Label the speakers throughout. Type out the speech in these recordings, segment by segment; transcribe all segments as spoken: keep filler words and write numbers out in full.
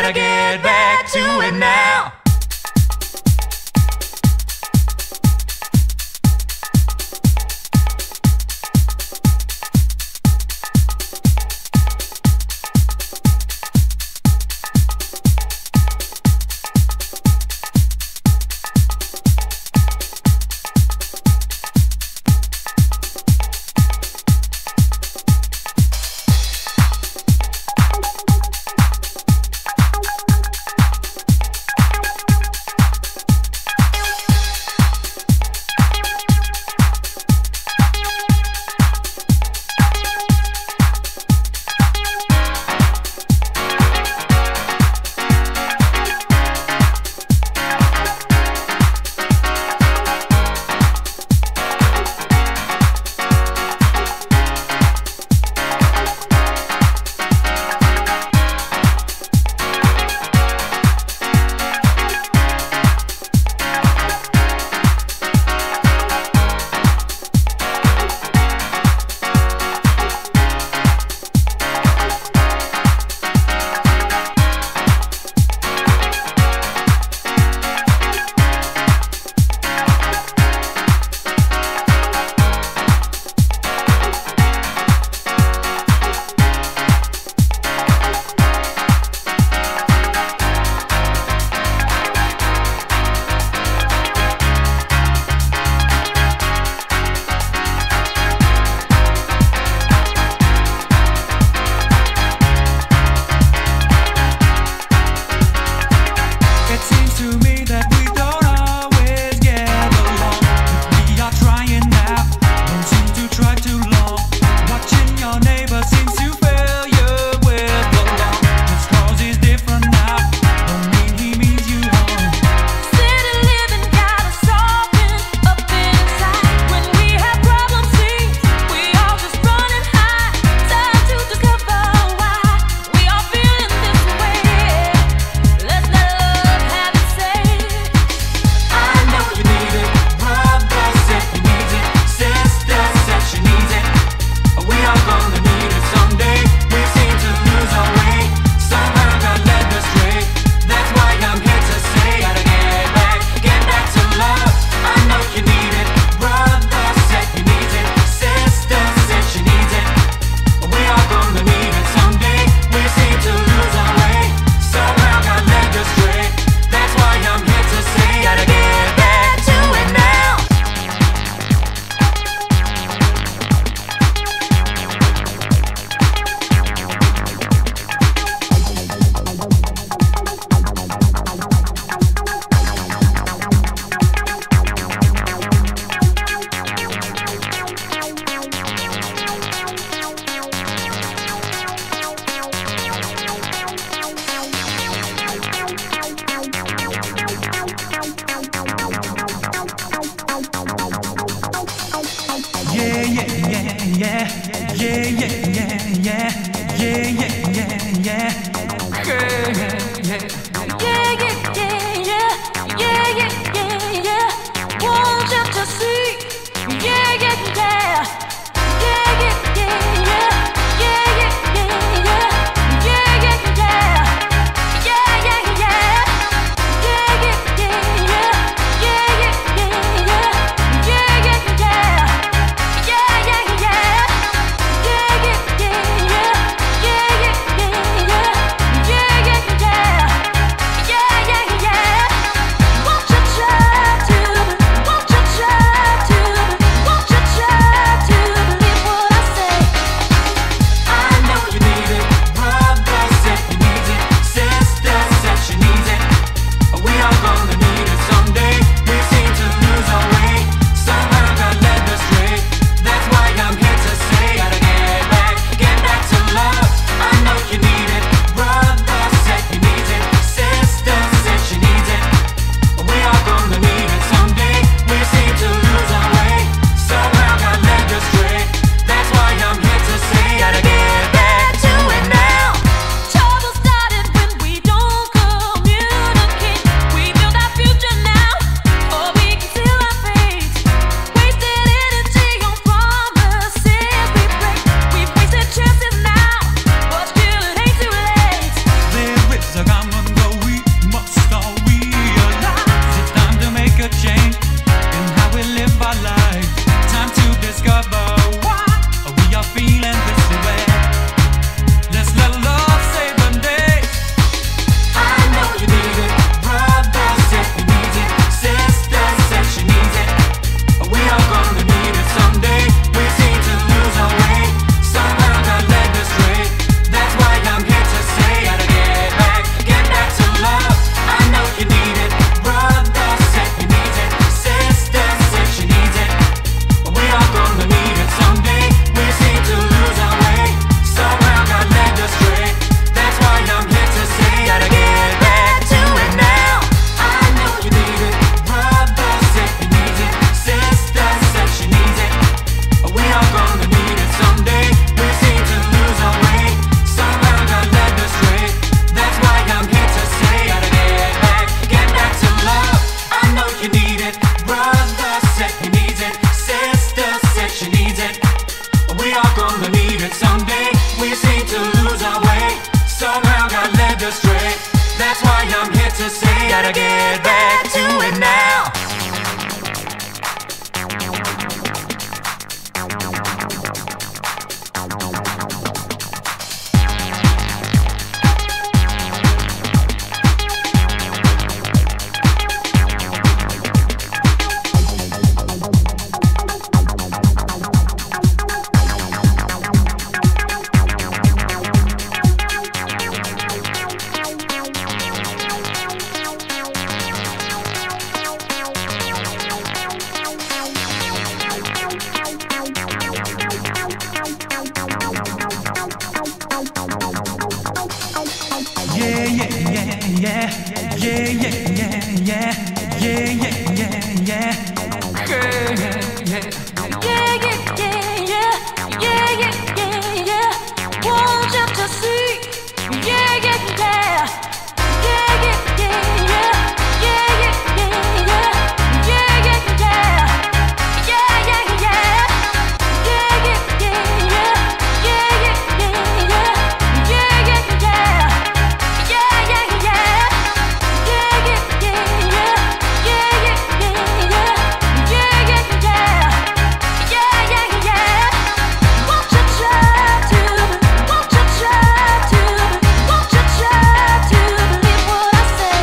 Speaker 1: gotta get back to it now. Yeah, yeah, yeah, yeah. Yeah, yeah, yeah, yeah. Yeah, yeah, yeah, yeah. Yeah, yeah, yeah.
Speaker 2: Yeah, yeah, yeah, yeah. Yeah, yeah, yeah, yeah. Want you to see. Yeah, yeah, yeah. Yeah, yeah, yeah, yeah. Yeah, yeah, yeah, yeah. Yeah, yeah, yeah. Yeah, yeah, yeah. Yeah, yeah, yeah, yeah. Yeah, yeah, yeah, yeah. Yeah, yeah, yeah. Yeah, yeah, yeah. Yeah, yeah, yeah, yeah. Yeah, yeah, yeah, yeah. Yeah, yeah, yeah. Yeah, yeah, yeah. Won't you try to, won't you try to, won't you try to believe what I say?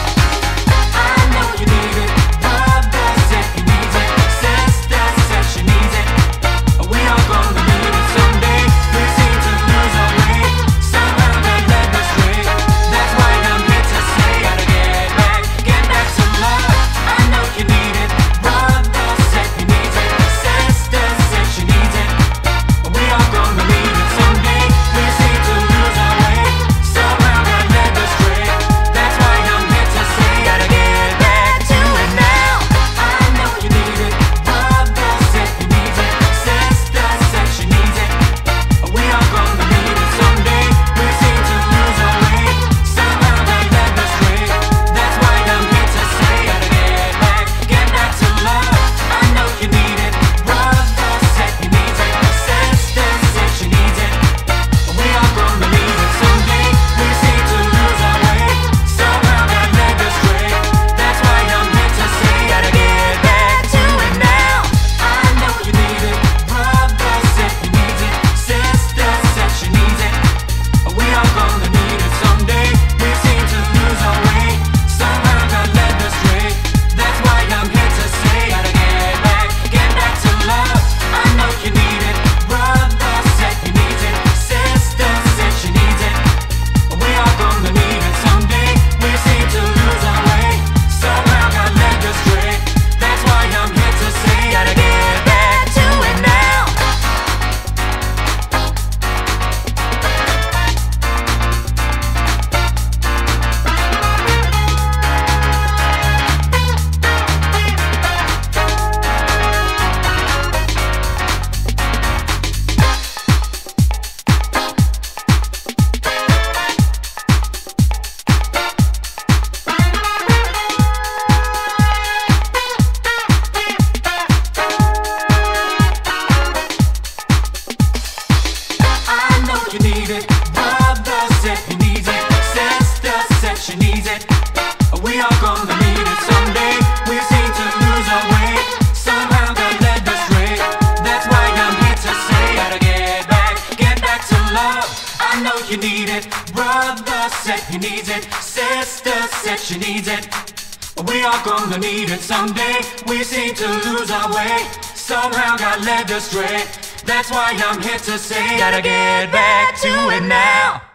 Speaker 1: I know you need it. Brother said he needs it. Sister said she needs it. We all gonna need it someday. We seem to lose our way. Somehow they led us astray. That's why I'm here to say, gotta get back, get back to love. I know you need it. Brother said he needs it. Sister said she needs it. We all gonna need it someday. We seem to lose our way. Somehow got led astray. That's why I'm here to say, gotta get back to it now. I know you need it. Brother said he needs it. Sister said she needs it. We all gonna need it someday. We seem to lose our way. Somehow got led astray. That's why I'm here to say, gotta get back, get back to love. I know you need it. Brother said he needs it. Sister said she needs it. We all gonna need it someday. We seem to lose our way. Somehow got led astray. That's why I'm here to say, gotta get back to it now. I know you need it. Brother said he needs it. Sister said she needs it. We all gonna need it someday. We seem to lose our way. Somehow got led astray. That's why I'm here to say, gotta get back, get back to love. I know you need it. Brother said he needs it. Sister said she needs it. We all gonna need it someday. We seem to lose our way. Somehow got led astray. That's why I'm here to say, gotta get back to it now. I know you need it. Brother said he needs it. Sister said she needs it. We all gonna need it someday. We seem to lose our way. Somehow got led astray. That's why I'm here to say, gotta get back, get back to love. I know you need it. Brother said he needs it. Sister said she needs it. We all gonna need it someday. We seem to lose our way. Somehow got led astray. That's why I'm here to say, gotta get back to it now.